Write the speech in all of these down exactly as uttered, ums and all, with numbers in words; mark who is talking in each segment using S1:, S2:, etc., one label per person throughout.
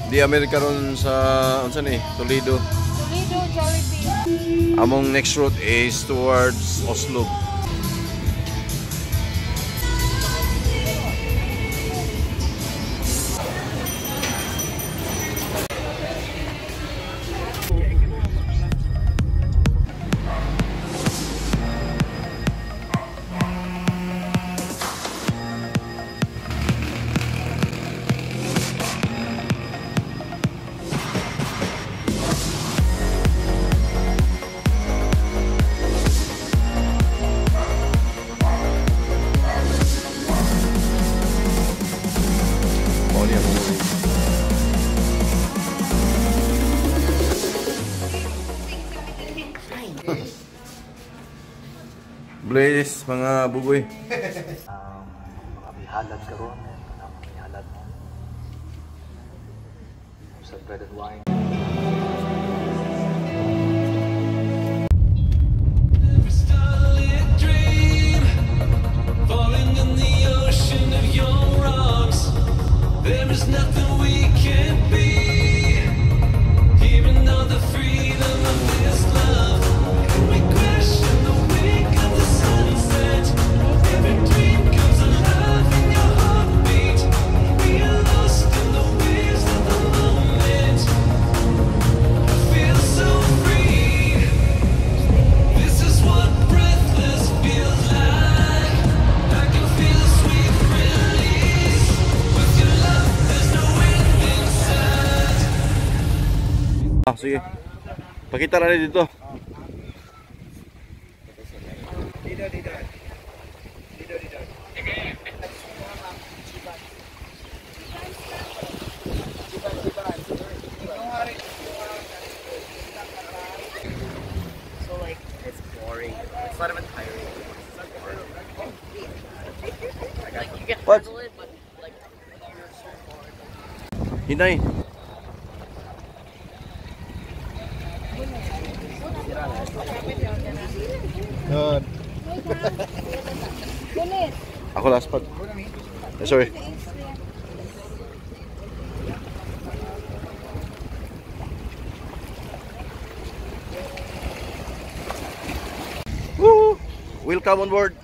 S1: Di America ron sa unsa ni Toledo.
S2: Toledo, Jollibee.
S1: Among next route is towards Oslo. Blaze, mga bugoy.
S3: Um, mga bihalad karon, mga bihalad mo. Sa bread and wine.
S1: Ah, sige. Pakita na rin dito.
S4: Dito, dito. Dito, dito.
S5: So like, it's boring. It's not even tiring. Like you can
S1: What?
S5: handle it, but like you're so bored.
S1: Hinay.
S4: Good.
S1: Ako last pad. Eh, sorry. Woo! Welcome on board.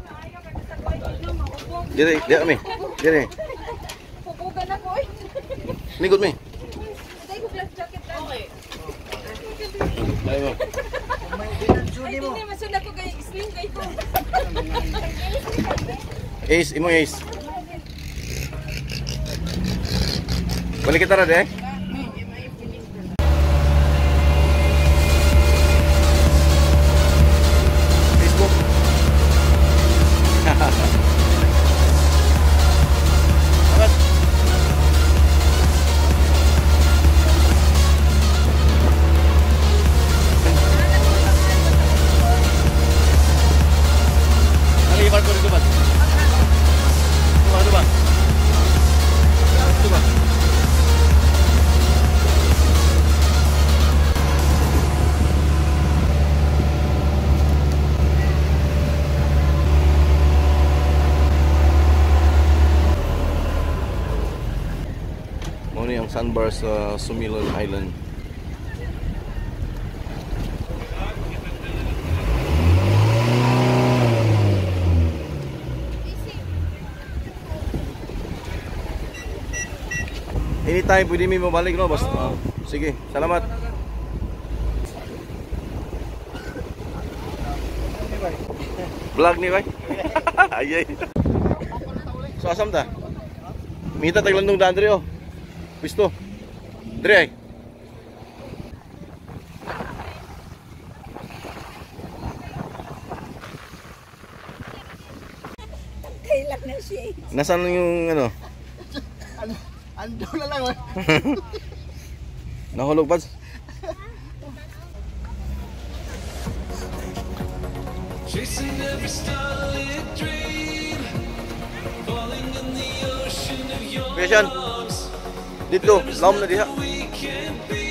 S1: Dire, dire kami. Dire.
S2: Pupugan ako eh.
S1: Lingkod mi.
S2: Tay ko glass jacket lang. Okay.
S1: Ay mo.
S2: Ay, hindi masunod ko kay sling kay ko.
S1: Ace, imo Ace. Balik kita na deh. Facebook. Muna yung sandbar sa Sumilon Island. Anytime pwede may mabalik, no? Basta, uh, sige, salamat. Vlog ni bay. Ayay. So asam ta? Minta taglandong daan diri oh. Pisto. Diri ay.
S2: Kailak na siya.
S1: Nasaan yung ano?
S4: Ando na lang oh.
S1: Nahulog pa.
S6: Chasing every starlit dream, falling in the ocean of your
S1: Question.
S6: arms.
S1: Dito, laom na diha.
S6: We can be,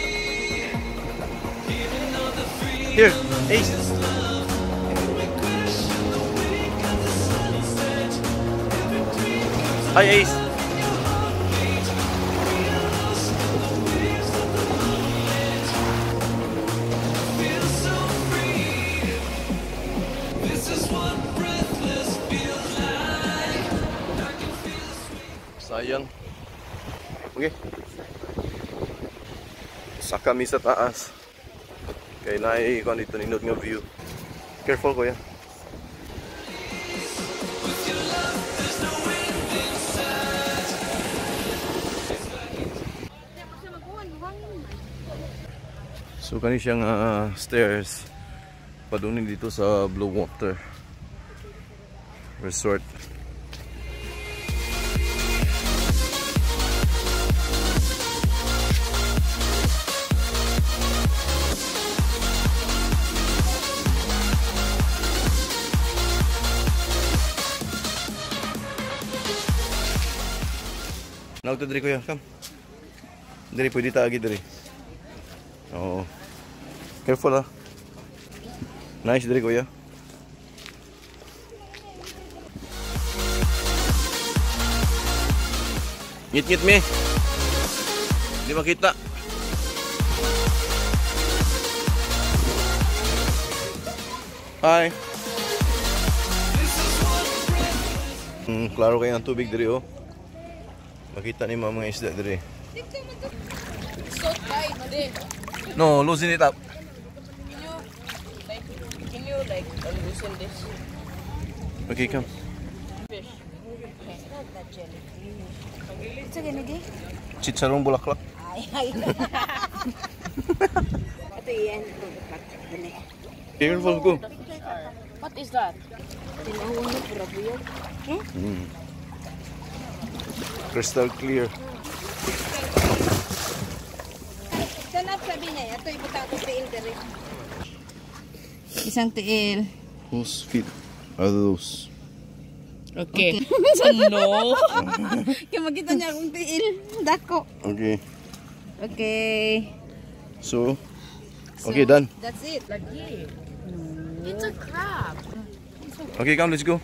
S6: even though the freedom
S1: Here, Ace.
S6: is love. We question the wake of the sunset. Every dream comes
S1: Hi Ace.
S6: alive in your heartbeat. We are lost in the
S1: Okay. Sa kami sa taas. Kaya naiikon dito nindot nga view. Careful kuya. So kani siyang uh, stairs padunin dito sa Blue Water Resort. Naog to diri kuya, come. Diri pwede taagi diri. Oo. Careful ah. Nice diri kuya. Ngit-ngit me. Hindi makita. Hi. Hmm, klaro kayo ang tubig diri oh. Makita ni mga isda diri.
S2: So tight, din.
S1: No, loosen it up.
S2: Can you, like, can you, like, loosen this
S1: Okay, come.
S2: fish? Okay, not that jellyfish. It's again, again?
S1: Chicharong bulaklak.
S2: Ay, ay. Ito yan.
S1: Careful ko.
S2: What is that? Tinawag na pura buyog. Eh?
S1: Mm. Crystal clear.
S2: Sanap sabi niya, ito ibutang ko tiil dere. Isang tiil.
S1: Whose feet are those?
S2: Okay. No. Kaya makita niya akong tiil. Dako.
S1: Okay.
S2: Okay.
S1: So, okay, done.
S2: That's it. Lagi. It's a crab.
S1: Okay, come, let's go.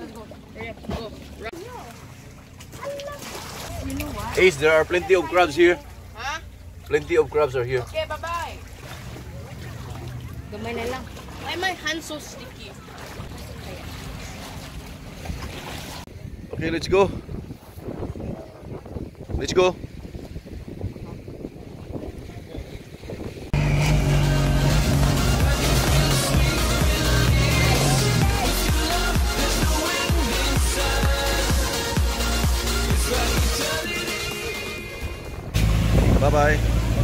S1: Ace, there are plenty of crabs here.
S2: Ha?
S1: Plenty of crabs are here.
S2: Okay, bye-bye. Gamay na lang. Why my hands so sticky?
S1: Okay, let's go. Let's go. Bye-bye.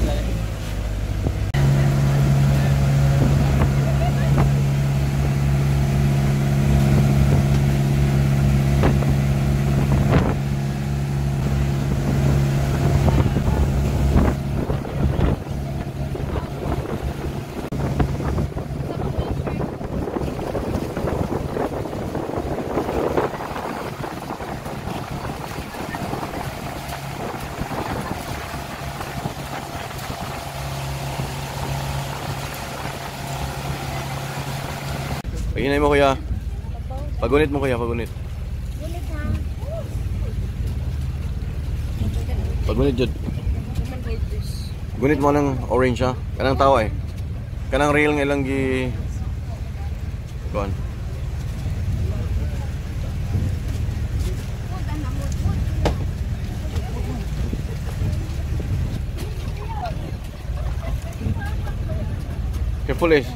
S1: Paginay mo kuya. Pagunit mo kuya, pagunit. Pagunit jud. Gunit mo ng orange ha. Kanang tawa eh. Kanang real nga lang gi kuan. Careful eh.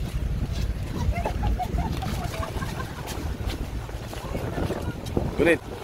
S1: Gunit.